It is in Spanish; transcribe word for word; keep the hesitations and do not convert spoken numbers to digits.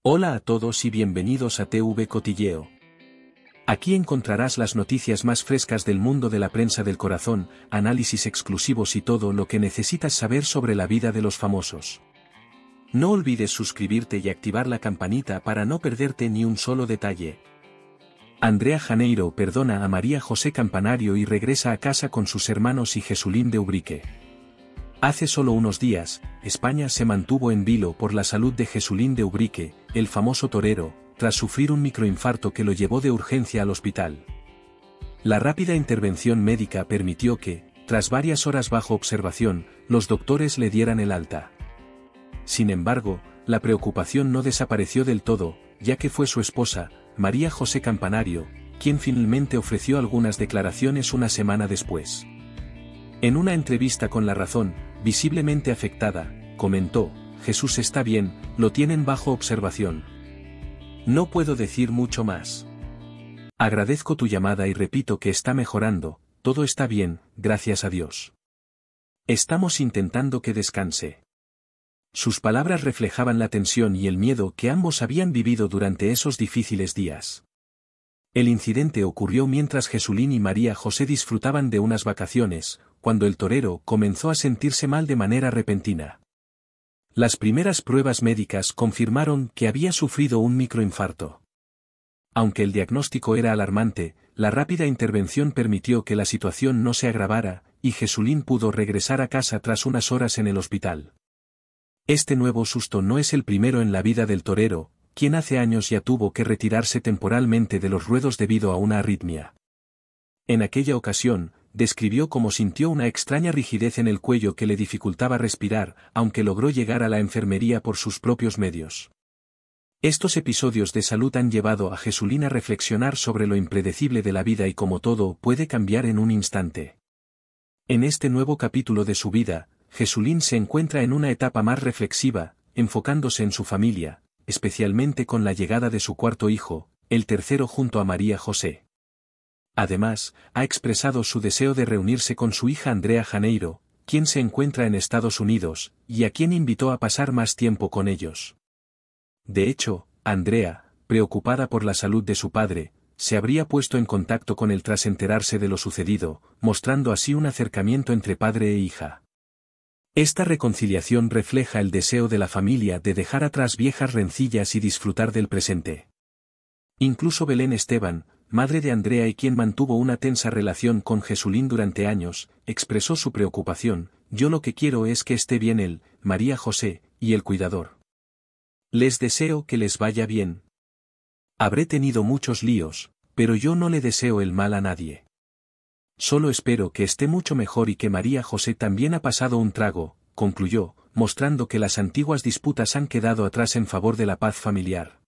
Hola a todos y bienvenidos a T V Cotilleo. Aquí encontrarás las noticias más frescas del mundo de la prensa del corazón, análisis exclusivos y todo lo que necesitas saber sobre la vida de los famosos. No olvides suscribirte y activar la campanita para no perderte ni un solo detalle. Andrea Janeiro perdona a María José Campanario y regresa a casa con sus hermanos y Jesulín de Ubrique. Hace solo unos días, España se mantuvo en vilo por la salud de Jesulín de Ubrique, el famoso torero, tras sufrir un microinfarto que lo llevó de urgencia al hospital. La rápida intervención médica permitió que, tras varias horas bajo observación, los doctores le dieran el alta. Sin embargo, la preocupación no desapareció del todo, ya que fue su esposa, María José Campanario, quien finalmente ofreció algunas declaraciones una semana después. En una entrevista con La Razón, visiblemente afectada, comentó: "Jesús está bien, lo tienen bajo observación. No puedo decir mucho más. Agradezco tu llamada y repito que está mejorando, todo está bien, gracias a Dios. Estamos intentando que descanse". Sus palabras reflejaban la tensión y el miedo que ambos habían vivido durante esos difíciles días. El incidente ocurrió mientras Jesulín y María José disfrutaban de unas vacaciones, cuando el torero comenzó a sentirse mal de manera repentina. Las primeras pruebas médicas confirmaron que había sufrido un microinfarto. Aunque el diagnóstico era alarmante, la rápida intervención permitió que la situación no se agravara, y Jesulín pudo regresar a casa tras unas horas en el hospital. Este nuevo susto no es el primero en la vida del torero, quien hace años ya tuvo que retirarse temporalmente de los ruedos debido a una arritmia. En aquella ocasión, describió cómo sintió una extraña rigidez en el cuello que le dificultaba respirar, aunque logró llegar a la enfermería por sus propios medios. Estos episodios de salud han llevado a Jesulín a reflexionar sobre lo impredecible de la vida y cómo todo puede cambiar en un instante. En este nuevo capítulo de su vida, Jesulín se encuentra en una etapa más reflexiva, enfocándose en su familia, especialmente con la llegada de su cuarto hijo, el tercero junto a María José. Además, ha expresado su deseo de reunirse con su hija Andrea Janeiro, quien se encuentra en Estados Unidos, y a quien invitó a pasar más tiempo con ellos. De hecho, Andrea, preocupada por la salud de su padre, se habría puesto en contacto con él tras enterarse de lo sucedido, mostrando así un acercamiento entre padre e hija. Esta reconciliación refleja el deseo de la familia de dejar atrás viejas rencillas y disfrutar del presente. Incluso Belén Esteban, madre de Andrea y quien mantuvo una tensa relación con Jesulín durante años, expresó su preocupación: "Yo lo que quiero es que esté bien él, María José, y el cuidador. Les deseo que les vaya bien. Habré tenido muchos líos, pero yo no le deseo el mal a nadie. Solo espero que esté mucho mejor y que María José también ha pasado un trago", concluyó, mostrando que las antiguas disputas han quedado atrás en favor de la paz familiar.